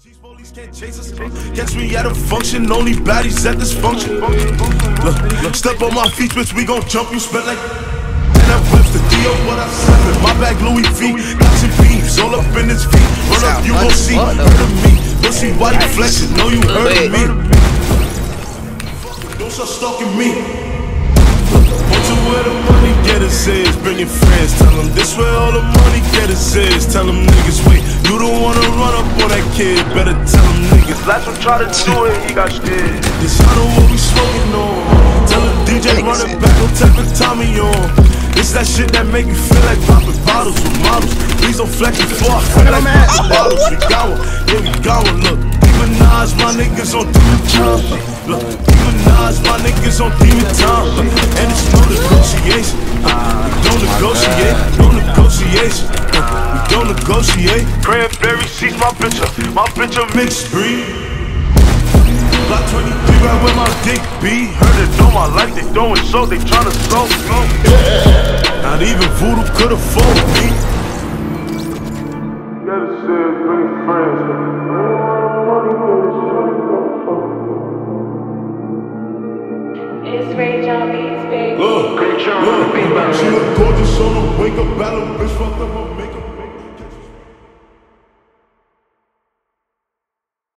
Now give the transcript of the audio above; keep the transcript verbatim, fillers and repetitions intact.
Police can't chase us. Catch me at a function, only baddies at this function. Look, look, step on my feet, bitch, we gon' jump you, spell like. And I whips the D O, what I said. My bag Louis V, got some beams all up in his feet. Run up, you gon' see, heard of me. Don't see why you flexing, know you heard of me. Don't start stalking me. Want to where the money getters is, bring your friends, tell them this where all the money getters is. Tell them niggas, wait, you don't wanna run up on that kid, better tell them niggas. Last one try to do it, he got scared. This I know what we smoking on. Tell the D J run it back, don't take the Tommy on. It's that shit that make me feel like popping bottles with models. Please don't flex before I feel like popping bottles. We got one, yeah we got one, look. Demonize my niggas on demon time. Look, demonize my niggas on demon time. Look, and it's no negotiation. Uh, we don't negotiate, no negotiation. Uh, we don't negotiate. Cranberry seats, my bitch up, my bitch a mixed breed. Block twenty-three right where my dick be. Heard it all my life, they throwing so they tryna slow me. Not even voodoo could afford me. Gotta say, bring friends. It's Ray John Beats, baby. Look, look, she look gorgeous on the wake up battle, bitch fucked up her makeup.